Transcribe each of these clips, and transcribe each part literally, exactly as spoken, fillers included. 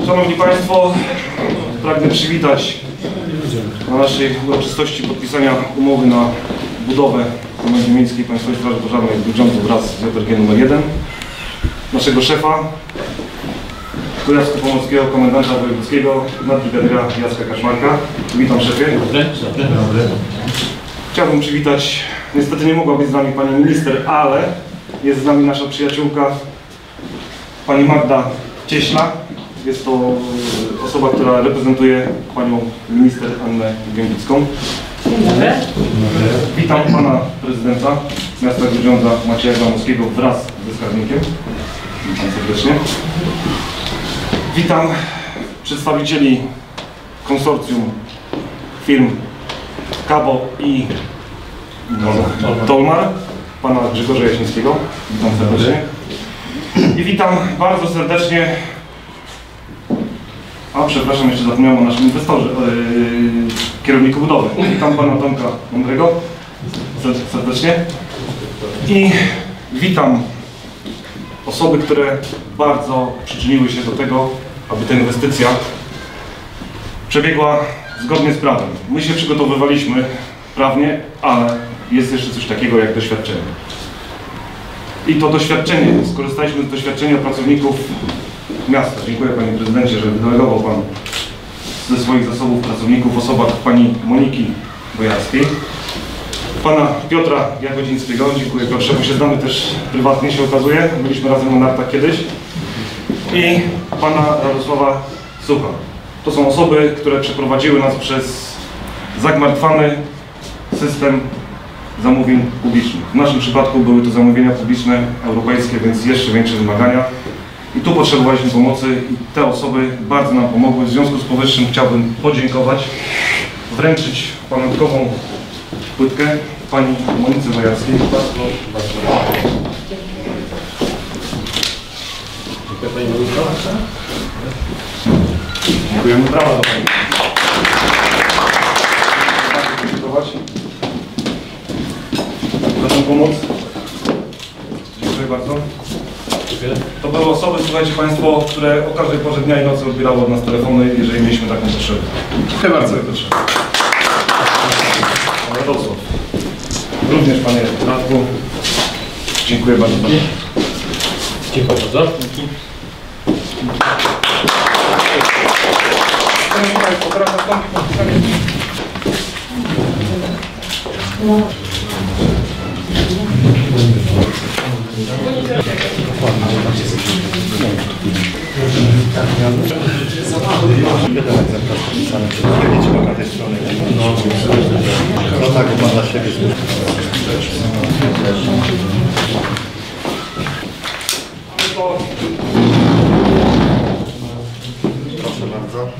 Szanowni Państwo, pragnę przywitać na naszej uroczystości podpisania umowy na budowę Komendy Miejskiej Państwowej Straży Pożarnej w Grudziądzu wraz z J R G numer jeden naszego szefa Kujawsko-Pomorskiego Komendanta Wojewódzkiego nadbrygadiera Jacka Kaszmarka. Witam szefie. Dobry, dobry. Chciałbym przywitać, niestety nie mogła być z nami pani minister, ale jest z nami nasza przyjaciółka pani Magda Cieśla. Jest to osoba, która reprezentuje panią minister Annę Gębicką. Dzień dobry. Witam pana prezydenta miasta Grudziądza Macieja Gramowskiego wraz ze skarbnikiem. Witam serdecznie. Witam przedstawicieli konsorcjum firm Kabo i Tolmar, pana Grzegorza Jaśnickiego. Witam serdecznie. I witam bardzo serdecznie, a przepraszam, jeszcze zapomniałem o naszym inwestorze, yy, kierowniku budowy. Witam pana Tomka Mądrego serdecznie. I witam osoby, które bardzo przyczyniły się do tego, aby ta inwestycja przebiegła zgodnie z prawem. My się przygotowywaliśmy prawnie, ale jest jeszcze coś takiego jak doświadczenie. I to doświadczenie, skorzystaliśmy z doświadczenia pracowników miasta. Dziękuję panie prezydencie, że wydelegował pan ze swoich zasobów pracowników w osobach pani Moniki Bojarskiej, pana Piotra Jagodzińskiego. Dziękuję Piotrze, bo się znamy też prywatnie, się okazuje. Byliśmy razem na nartach kiedyś. I pana Radosława Sucha. To są osoby, które przeprowadziły nas przez zagmatwany system zamówień publicznych. W naszym przypadku były to zamówienia publiczne europejskie, więc jeszcze większe wymagania. I tu potrzebowaliśmy pomocy i te osoby bardzo nam pomogły. W związku z powyższym chciałbym podziękować, wręczyć pamiątkową płytkę pani Monice Bojarskiej. Bardzo, bardzo Dziękuję pani Moniko. dziękujemy. Brawa do pani. Bardzo podziękować za tę pomoc. Dziękuję bardzo. To były osoby, słuchajcie Państwo, które o każdej porze dnia i nocy odbierały od nas telefony, jeżeli mieliśmy taką potrzebę. Dziękuję bardzo. Panie Radosław. Również Panie Radku. Dziękuję bardzo. Dziękuję bardzo. Szanowni Państwo, teraz nastąpi podpisanie. No tak, bo pan dla siebie proszę bardzo.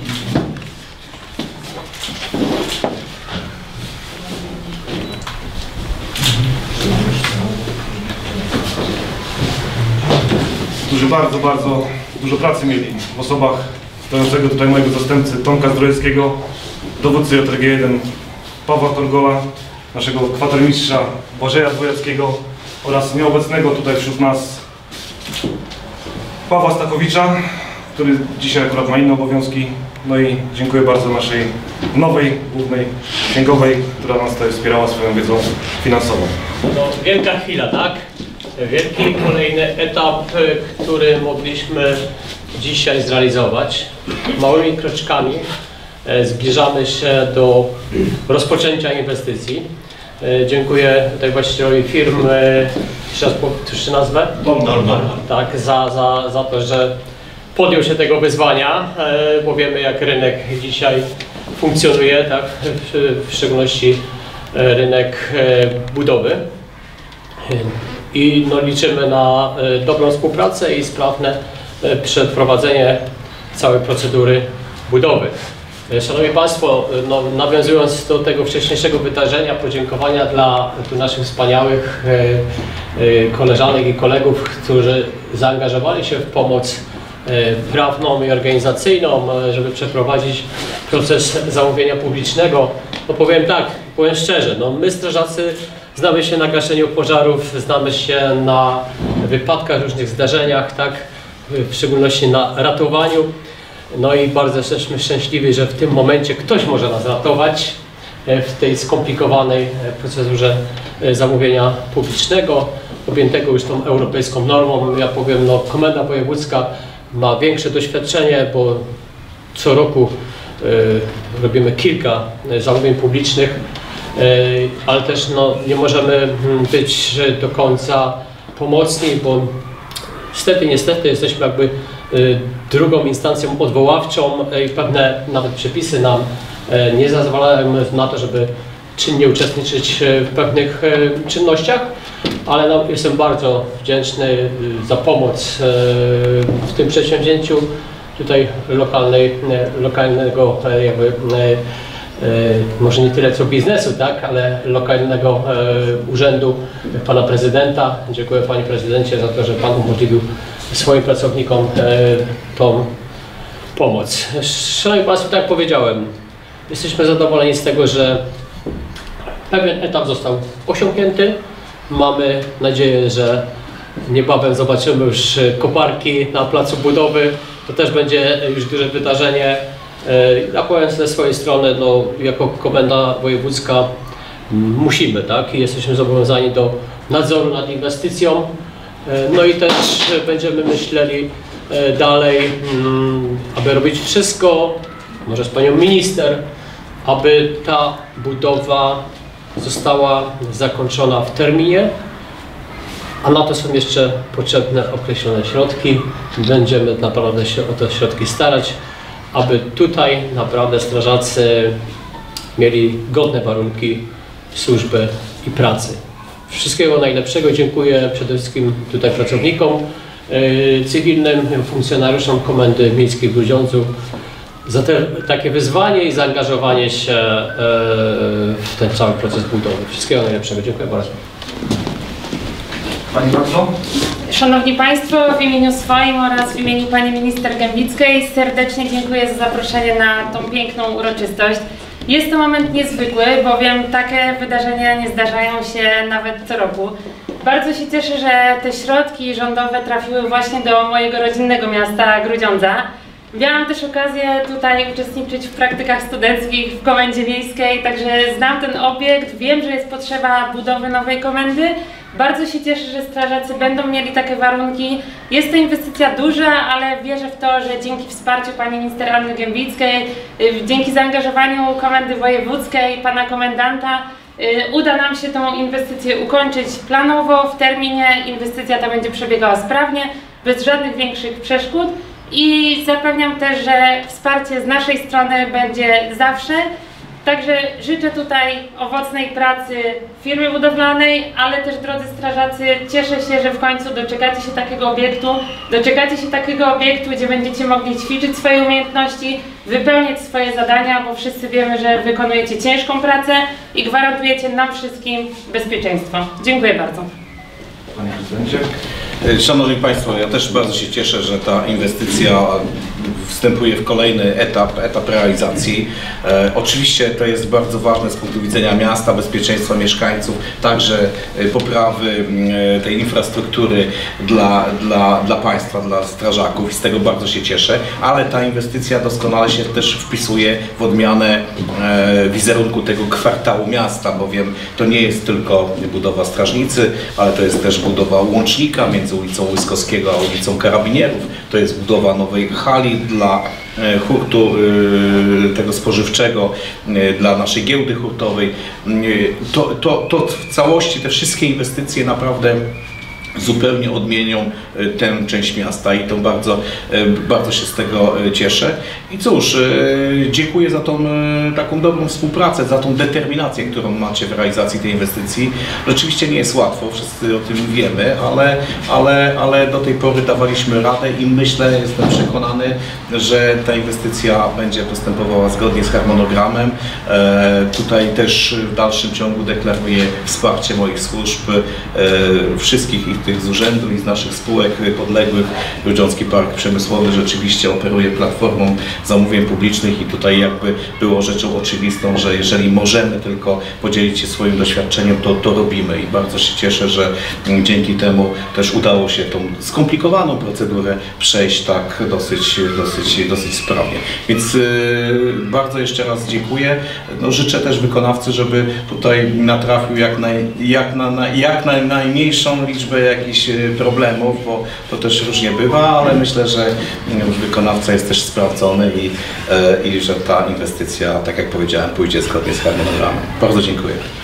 Którzy bardzo, bardzo dużo pracy mieli w osobach stojącego tutaj mojego zastępcy Tomka Zdrojewskiego, dowódcy J R G jeden Pawła Torgola, naszego kwatermistrza Błażeja Dwojackiego oraz nieobecnego tutaj wśród nas Pawła Stachowicza, który dzisiaj akurat ma inne obowiązki. No i dziękuję bardzo naszej nowej, głównej księgowej, która nas tutaj wspierała swoją wiedzą finansową. No, wielka chwila, tak? Wielki kolejny etap, który mogliśmy dzisiaj zrealizować. Małymi kroczkami zbliżamy się do rozpoczęcia inwestycji. Dziękuję tutaj właścicielowi firmy, jeszcze raz powtórzę nazwę? Tolmar. Tak, za, za, za to, że podjął się tego wyzwania, bo wiemy, jak rynek dzisiaj funkcjonuje, tak? W, w szczególności rynek budowy. I no, liczymy na y, dobrą współpracę i sprawne y, przeprowadzenie całej procedury budowy. Y, Szanowni Państwo, y, no, nawiązując do tego wcześniejszego wydarzenia, podziękowania dla tu naszych wspaniałych y, y, koleżanek i kolegów, którzy zaangażowali się w pomoc y, prawną i organizacyjną, y, żeby przeprowadzić proces zamówienia publicznego. No, powiem tak, powiem szczerze, no, my strażacy znamy się na gaszeniu pożarów, znamy się na wypadkach, różnych zdarzeniach, tak, w szczególności na ratowaniu. No i bardzo jesteśmy szczęśliwi, że w tym momencie ktoś może nas ratować w tej skomplikowanej procedurze zamówienia publicznego, objętego już tą europejską normą. Ja powiem, no, Komenda Wojewódzka ma większe doświadczenie, bo co roku y, robimy kilka zamówień publicznych, y, ale też no, nie możemy być do końca pomocni, bo niestety, niestety jesteśmy jakby y, drugą instancją odwoławczą i pewne nawet przepisy nam y, nie zezwalają na to, żeby czynnie uczestniczyć w pewnych y, czynnościach, ale no, jestem bardzo wdzięczny y, za pomoc y, w tym przedsięwzięciu tutaj lokalnej, y, lokalnego y, jakby y, y, może nie tyle co biznesu, tak, ale lokalnego y, urzędu pana prezydenta. Dziękuję panie prezydencie za to, że pan umożliwił swoim pracownikom y, tą pomoc. Szanowni państwo, tak jak powiedziałem, jesteśmy zadowoleni z tego, że pewien etap został osiągnięty. Mamy nadzieję, że niebawem zobaczymy już koparki na placu budowy. To też będzie już duże wydarzenie. Ja powiem ze swojej strony, no, jako Komenda Wojewódzka musimy, tak? I jesteśmy zobowiązani do nadzoru nad inwestycją. No i też będziemy myśleli dalej, aby robić wszystko, może z panią minister, aby ta budowa została zakończona w terminie, a na to są jeszcze potrzebne określone środki. Będziemy naprawdę się o te środki starać, aby tutaj naprawdę strażacy mieli godne warunki służby i pracy. Wszystkiego najlepszego. Dziękuję przede wszystkim tutaj pracownikom yy, cywilnym, funkcjonariuszom Komendy Miejskiej w Grudziądzu za te, takie wyzwanie i zaangażowanie się yy, w ten cały proces budowy. Wszystkiego najlepszego. Dziękuję bardzo. Pani Magdo? Szanowni Państwo, w imieniu swoim oraz w imieniu Pani Minister Gębickiej serdecznie dziękuję za zaproszenie na tą piękną uroczystość. Jest to moment niezwykły, bowiem takie wydarzenia nie zdarzają się nawet co roku. Bardzo się cieszę, że te środki rządowe trafiły właśnie do mojego rodzinnego miasta Grudziądza. Miałam też okazję tutaj uczestniczyć w praktykach studenckich w Komendzie Miejskiej, także znam ten obiekt, wiem, że jest potrzeba budowy nowej komendy. Bardzo się cieszę, że strażacy będą mieli takie warunki. Jest to inwestycja duża, ale wierzę w to, że dzięki wsparciu pani minister Anny Gębickiej, dzięki zaangażowaniu Komendy Wojewódzkiej, pana komendanta, uda nam się tą inwestycję ukończyć planowo, w terminie. Inwestycja ta będzie przebiegała sprawnie, bez żadnych większych przeszkód. I zapewniam też, że wsparcie z naszej strony będzie zawsze. Także życzę tutaj owocnej pracy firmy budowlanej, ale też drodzy strażacy, cieszę się, że w końcu doczekacie się takiego obiektu, doczekacie się takiego obiektu, gdzie będziecie mogli ćwiczyć swoje umiejętności, wypełniać swoje zadania, bo wszyscy wiemy, że wykonujecie ciężką pracę i gwarantujecie nam wszystkim bezpieczeństwo. Dziękuję bardzo. Panie prezydencie? Szanowni Państwo, ja też bardzo się cieszę, że ta inwestycja wstępuje w kolejny etap, etap realizacji. E, oczywiście to jest bardzo ważne z punktu widzenia miasta, bezpieczeństwa mieszkańców, także poprawy e, tej infrastruktury dla, dla, dla państwa, dla strażaków i z tego bardzo się cieszę, ale ta inwestycja doskonale się też wpisuje w odmianę e, wizerunku tego kwartału miasta, bowiem to nie jest tylko budowa strażnicy, ale to jest też budowa łącznika między ulicą Łyskowskiego a ulicą Karabinierów. To jest budowa nowej hali dla hurtu tego spożywczego, dla naszej giełdy hurtowej. To, to, to w całości te wszystkie inwestycje naprawdę zupełnie odmienią tę część miasta i to bardzo, bardzo się z tego cieszę. I cóż, dziękuję za tą taką dobrą współpracę, za tą determinację, którą macie w realizacji tej inwestycji. Rzeczywiście nie jest łatwo, wszyscy o tym wiemy, ale, ale, ale do tej pory dawaliśmy radę i myślę, jestem przekonany, że ta inwestycja będzie postępowała zgodnie z harmonogramem. Tutaj też w dalszym ciągu deklaruję wsparcie moich służb, wszystkich ich tych z urzędu i z naszych spółek podległych. Grudziącki Park Przemysłowy rzeczywiście operuje platformą zamówień publicznych i tutaj jakby było rzeczą oczywistą, że jeżeli możemy tylko podzielić się swoim doświadczeniem, to to robimy i bardzo się cieszę, że dzięki temu też udało się tą skomplikowaną procedurę przejść tak dosyć, dosyć, dosyć sprawnie. Więc yy, bardzo jeszcze raz dziękuję. No, życzę też wykonawcy, żeby tutaj natrafił jak, naj, jak, na, na, jak na najmniejszą liczbę jakichś problemów, bo to też różnie bywa, ale myślę, że już wykonawca jest też sprawdzony i, yy, i że ta inwestycja, tak jak powiedziałem, pójdzie zgodnie z harmonogramem. Bardzo dziękuję.